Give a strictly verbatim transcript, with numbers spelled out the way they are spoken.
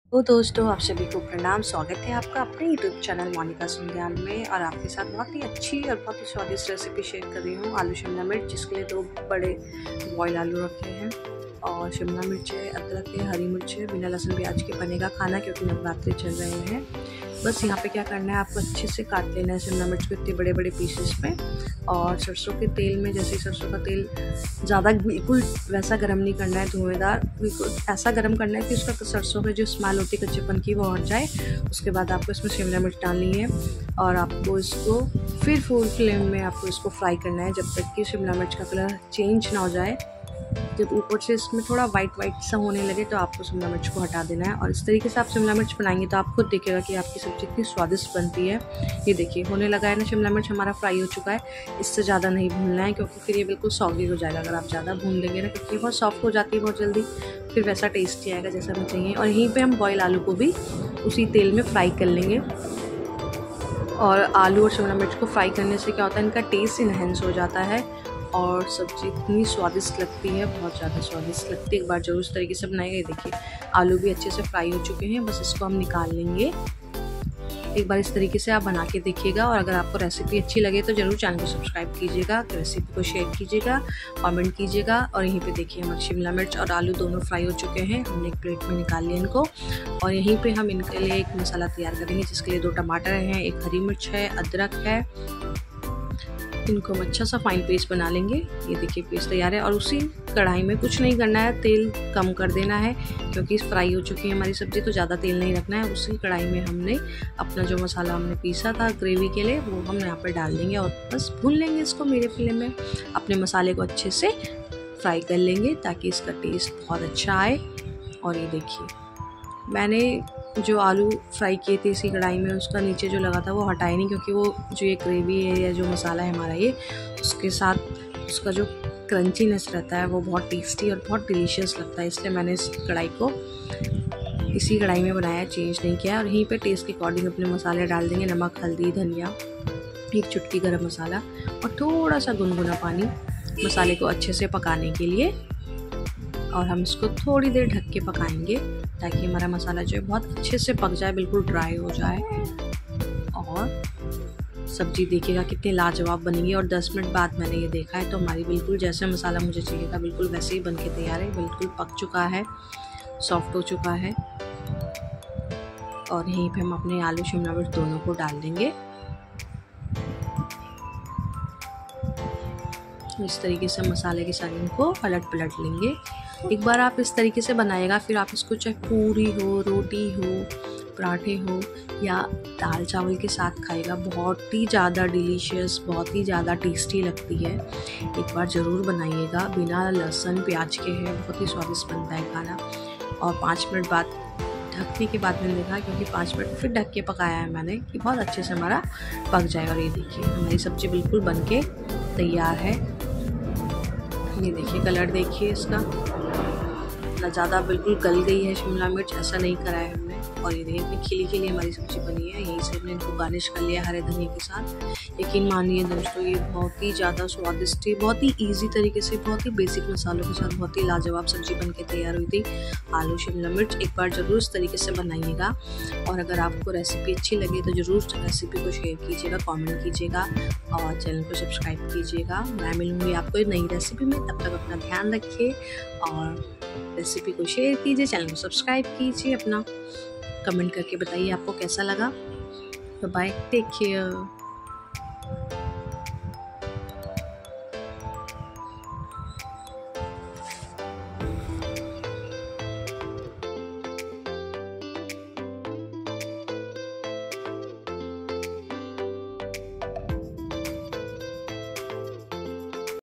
तो दोस्तों, आप सभी को प्रणाम। स्वागत है आपका अपने यूट्यूब चैनल मोनिका सुंदयाल में। और आपके साथ बहुत ही अच्छी और बहुत ही स्वादिष्ट रेसिपी शेयर कर रही हूँ। आलू शिमला मिर्च, जिसके लिए दो बड़े बॉयल आलू रखे हैं और शिमला मिर्च है, अदरक है, हरी मिर्च है। बिना लहसुन प्याज के बनेगा खाना, क्योंकि नवरात्रि चल रहे हैं। बस यहाँ पे क्या करना है, आपको अच्छे से काट लेना है शिमला मिर्च को इतने बड़े बड़े पीसेस में। और सरसों के तेल में, जैसे सरसों का तेल ज़्यादा बिल्कुल वैसा गर्म नहीं करना है, धुएंदार, बिल्कुल ऐसा गर्म करना है कि उसका सरसों में जो स्मेल होती है कच्चेपन की वो हट जाए। उसके बाद आपको इसमें शिमला मिर्च डालनी है और आपको इसको फिर फुल फ्लेम में आपको इसको फ्राई करना है जब तक कि शिमला मिर्च का कलर चेंज ना हो जाए। जब ऊपर से इसमें थोड़ा वाइट वाइट सा होने लगे तो आपको शिमला मिर्च को हटा देना है। और इस तरीके से आप शिमला मिर्च बनाएंगे तो आप खुद देखिएगा कि आपकी सब्ज़ी कितनी स्वादिष्ट बनती है। ये देखिए होने लगा है ना, शिमला मिर्च हमारा फ्राई हो चुका है। इससे ज़्यादा नहीं भूनना है, क्योंकि फिर ये बिल्कुल सॉगी हो जाएगा अगर आप ज़्यादा भून देंगे ना, क्योंकि बहुत सॉफ्ट हो जाती है बहुत जल्दी, फिर वैसा टेस्टी आएगा जैसा हमें चाहिए। और यहीं पर हम बॉयल आलू को भी उसी तेल में फ्राई कर लेंगे। और आलू और शिमला मिर्च को फ्राई करने से क्या होता है, इनका टेस्ट इन्हेंस हो जाता है और सब्ज़ी इतनी स्वादिष्ट लगती है, बहुत ज़्यादा स्वादिष्ट लगती है। एक बार ज़रूर इस तरीके से बनाइए। ये देखिए आलू भी अच्छे से फ्राई हो चुके हैं, बस इसको हम निकाल लेंगे। एक बार इस तरीके से आप बना के देखिएगा। और अगर आपको रेसिपी अच्छी लगे तो ज़रूर चैनल को सब्सक्राइब कीजिएगा, रेसिपी को शेयर कीजिएगा, कमेंट कीजिएगा। और यहीं पे देखिए हमारे शिमला मिर्च और आलू दोनों फ्राई हो चुके हैं। हमने एक प्लेट में निकाल लिया इनको। और यहीं पे हम इनके लिए एक मसाला तैयार करेंगे, जिसके लिए दो टमाटर हैं, एक हरी मिर्च है, अदरक है। इनको हम अच्छा सा फाइन पेस्ट बना लेंगे। ये देखिए पेस्ट तैयार है। और उसी कढ़ाई में कुछ नहीं करना है, तेल कम कर देना है, क्योंकि फ्राई हो चुकी है हमारी सब्ज़ी, तो ज़्यादा तेल नहीं रखना है। उसी कढ़ाई में हमने अपना जो मसाला हमने पीसा था ग्रेवी के लिए, वो हम यहाँ पर डाल देंगे और बस भून लेंगे इसको मीडियम फ्लेम में। अपने मसाले को अच्छे से फ्राई कर लेंगे ताकि इसका टेस्ट बहुत अच्छा आए। और ये देखिए मैंने जो आलू फ्राई किए थे इसी कढ़ाई में, उसका नीचे जो लगा था वो हटाया नहीं, क्योंकि वो जो ये ग्रेवी है या जो मसाला है हमारा, ये उसके साथ उसका जो क्रंचीनेस रहता है वो बहुत टेस्टी और बहुत डिलीशियस लगता है। इसलिए मैंने इस कढ़ाई को इसी कढ़ाई में बनाया, चेंज नहीं किया। और यहीं पे टेस्ट के अकॉर्डिंग अपने मसाले डाल देंगे, नमक, हल्दी, धनिया, एक चुटकी गरम मसाला और थोड़ा सा गुनगुना पानी मसाले को अच्छे से पकाने के लिए। और हम इसको थोड़ी देर ढक के पकाएंगे ताकि हमारा मसाला जो है बहुत अच्छे से पक जाए, बिल्कुल ड्राई हो जाए। और सब्ज़ी देखिएगा कितनी लाजवाब बनेगी। और दस मिनट बाद मैंने ये देखा है तो हमारी बिल्कुल जैसे मसाला मुझे चाहिए था बिल्कुल वैसे ही बन के तैयार है। बिल्कुल पक चुका है, सॉफ्ट हो चुका है। और यहीं पे हम अपने आलू शिमला मिर्च दोनों को डाल देंगे। इस तरीके से मसाले के साथ इनको पलट पलट लेंगे। एक बार आप इस तरीके से बनाइएगा, फिर आप इसको चाहे पूरी हो, रोटी हो, पराठे हो या दाल चावल के साथ खाएगा, बहुत ही ज़्यादा डिलीशियस, बहुत ही ज़्यादा टेस्टी लगती है। एक बार ज़रूर बनाइएगा, बिना लहसुन प्याज के है, बहुत ही स्वादिष्ट बनता है खाना। और पाँच मिनट बाद ढकने के बाद मैंने देखा, क्योंकि पाँच मिनट फिर ढक के पकाया है मैंने, कि बहुत अच्छे से हमारा पक जाएगा। और ये देखिए हमारी सब्ज़ी बिल्कुल बन के तैयार है। ये देखिए कलर देखिए इसका, ना ज़्यादा बिल्कुल गल गई है शिमला मिर्च, ऐसा नहीं करा है हमने। और ये देखिए इतनी खिली खिली हमारी सब्ज़ी बनी है। यहीं से हमने इनको गार्निश कर लिया हरे धनिया के साथ। यकीन मानिए दोस्तों, ये बहुत ही ज़्यादा स्वादिष्ट थी, बहुत ही इजी तरीके से, बहुत ही बेसिक मसालों के साथ बहुत ही लाजवाब सब्ज़ी बन के तैयार हुई थी, आलू शिमला मिर्च। एक बार ज़रूर इस तरीके से बनाइएगा। और अगर आपको रेसिपी अच्छी लगे तो ज़रूर रेसिपी को शेयर कीजिएगा, कमेंट कीजिएगा और चैनल को सब्सक्राइब कीजिएगा। मैं मिलूँगी आपको एक नई रेसिपी में, तब तक अपना ध्यान रखिए और रेसिपी को शेयर कीजिए, चैनल को सब्सक्राइब कीजिए, अपना कमेंट करके बताइए आपको कैसा लगा। Bye, take care.